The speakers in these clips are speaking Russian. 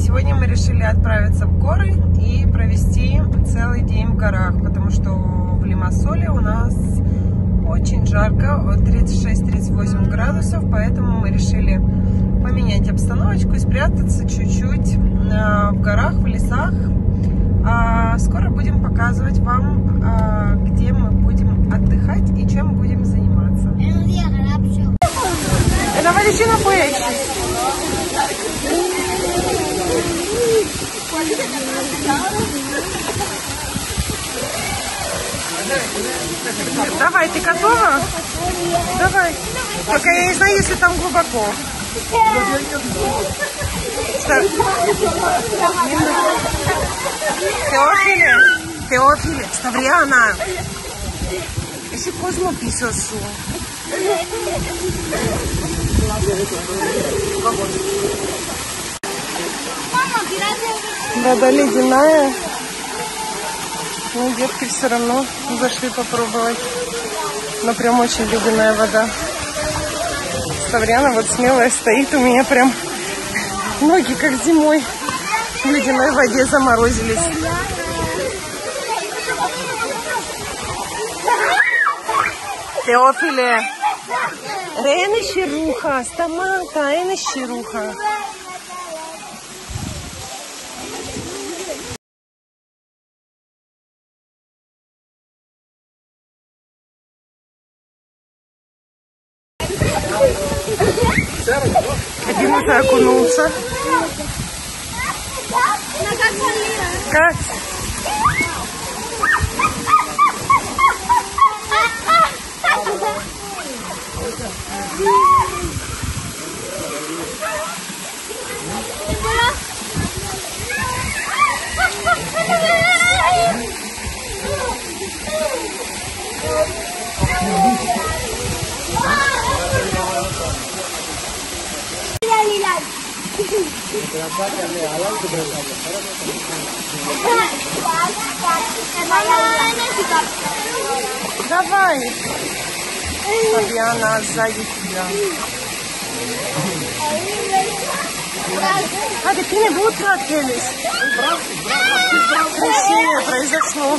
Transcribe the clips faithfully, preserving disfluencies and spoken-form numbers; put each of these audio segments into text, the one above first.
Сегодня мы решили отправиться в горы и провести целый день в горах, потому что в Лимассоле у нас очень жарко, тридцать шесть — тридцать восемь градусов, поэтому мы решили поменять обстановочку и спрятаться чуть-чуть в горах, в лесах. Скоро будем показывать вам, где мы будем отдыхать и чем будем заниматься. Это величина поедешь. Давай, ты готова? Давай. Только я не знаю, если там глубоко. Теофиле, Теофиле, Ставриана. Esi Cosmo pisosu. Вода ледяная. Ну, детки все равно зашли попробовать. Но прям очень ледяная вода. Ставриана вот смелая стоит. У меня прям ноги как зимой в ледяной воде заморозились. Теофиле. Рена щируха. Стамата. Рена щируха. Один уже окунулся. Как? Давай. Фабиана сзади тебя. А ты не будут открылись? Красиво произошло.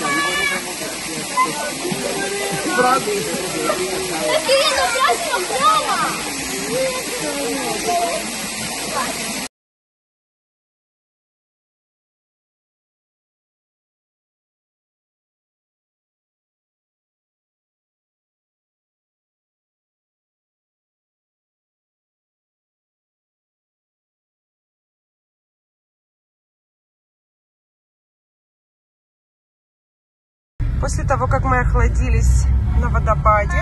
После того, как мы охладились на водопаде,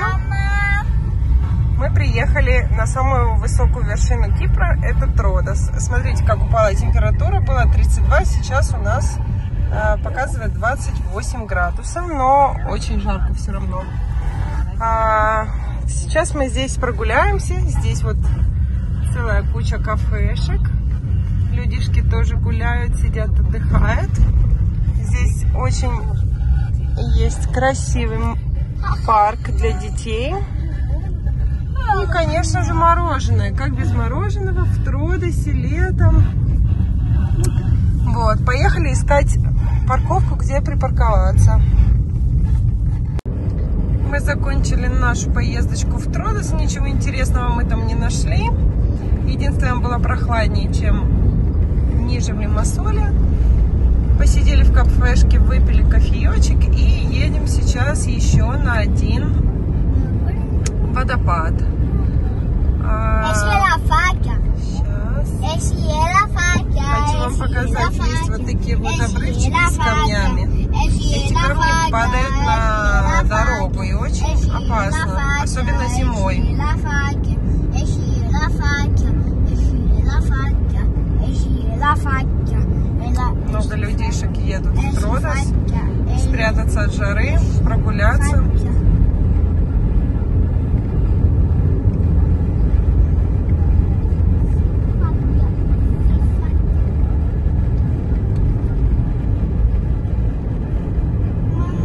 мы приехали на самую высокую вершину Кипра, это Тродос. Смотрите, как упала температура, было тридцать два, сейчас у нас э, показывает двадцать восемь градусов, но очень жарко все равно. А, сейчас мы здесь прогуляемся, здесь вот целая куча кафешек, людишки тоже гуляют, сидят, отдыхают. Здесь очень есть красивый парк для детей. И, конечно же, мороженое. Как без мороженого в Тродосе летом. Вот, поехали искать парковку, где припарковаться. Мы закончили нашу поездочку в Тродос. Ничего интересного мы там не нашли. Единственное, было прохладнее, чем ниже в Лимассоле. Посидели в кафешке, выпили кофеечек и едем сейчас еще на один водопад. А, сейчас. Хочу вам показать, есть вот такие вот обрывчики с камнями. Эти камни падают на дорогу и очень опасно, особенно зимой. Много людишек едут в Тродос, спрятаться от жары, прогуляться.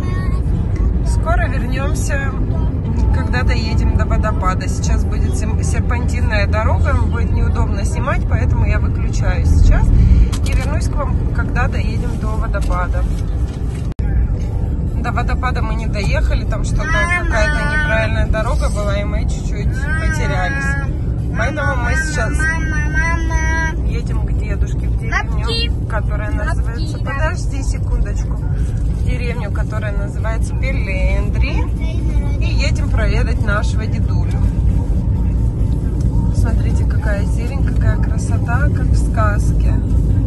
Скоро вернемся, когда доедем до водопада. Сейчас будет серпантинная дорога, будет неудобно снимать, поэтому я выключаю сейчас и вернусь к вам, когда доедем до водопада. До водопада мы не доехали, там что-то какая-то неправильная дорога была, и мы чуть-чуть потерялись. Поэтому мы сейчас едем к дедушке в деревню, которая называется... Подожди секундочку. В деревню, которая называется Пелендри. И едем проведать нашего дедулю. Смотрите, какая зелень, какая красота, как в сказке.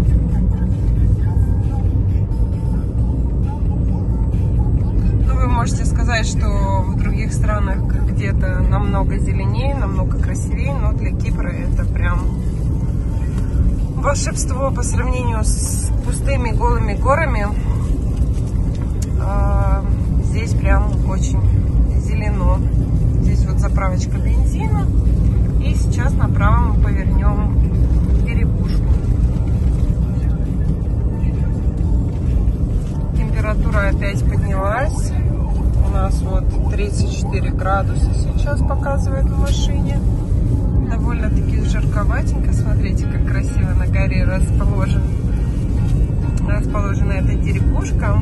Вы можете сказать, что в других странах где-то намного зеленее, намного красивее, но для Кипра это прям волшебство по сравнению с пустыми голыми горами. А, здесь прям очень зелено. Здесь вот заправочка бензина. И сейчас направо мы повернем в Дерибушку. Температура опять поднялась. У нас вот тридцать четыре градуса сейчас показывает в машине. Довольно-таки жарковатенько. Смотрите, как красиво на горе расположен, расположена эта деревушка.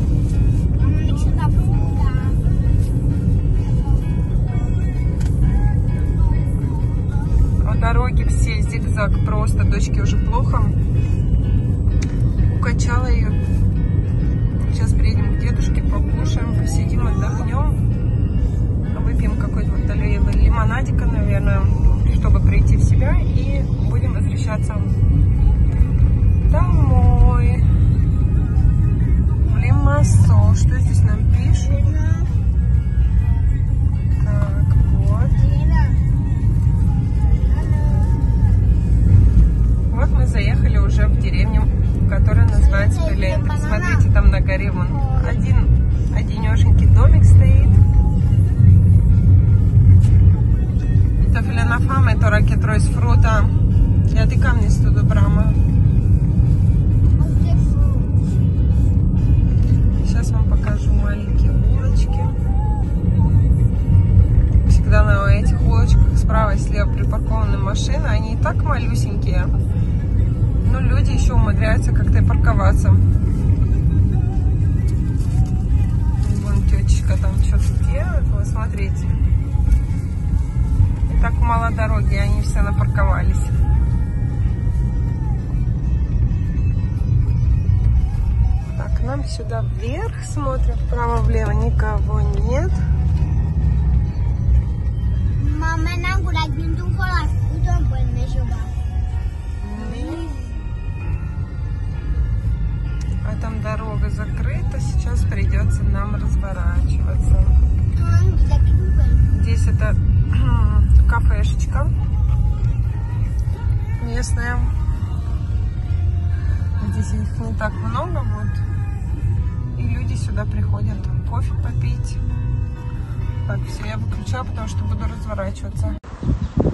А дороги все зигзаг просто. Дочке уже плохо. Укачала ее. Сейчас приедем к дедушке, покушаем, посидим, отдохнем, выпьем какой-то вот лимонадика, наверное, чтобы прийти в себя, и будем возвращаться домой. В Лимассол. Что здесь нам пишут? Так, вот. Вот мы заехали уже в деревню, которая называется Пелендри. Смотрите, там на горе вон один одинешенький домик стоит. Тофеля фаме, тора кетройс фрута. Я ты камни студу брама. Сейчас вам покажу маленькие улочки. Всегда на этих улочках справа и слева припаркованы машины. Они и так малюсенькие. Но люди еще умудряются как-то и парковаться. Вон тетечка там что-то делает. Вот смотрите. И так мало дороги, они все напарковались. Так, нам сюда вверх смотрим. Вправо-влево никого нет. Мама, нам куда бинду холас, куда будем жива? А там дорога закрыта, сейчас придется нам разворачиваться. Здесь это кафешечка местная. Здесь их не так много, вот. И люди сюда приходят кофе попить. Так, все, я выключаю, потому что буду разворачиваться.